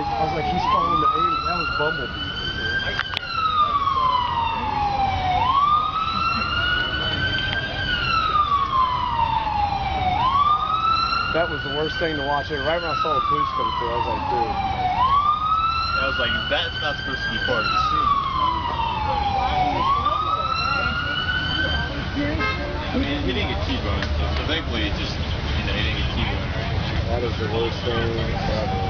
was like, he's following the alien. That was Bumblebee. That was the worst thing to watch. Right when I saw the police come through, I was like, dude. I was like, that's not supposed to be part of the scene. I mean, he didn't get T-boned, so thankfully it just, he didn't get T-boned. That is the worst thing ever.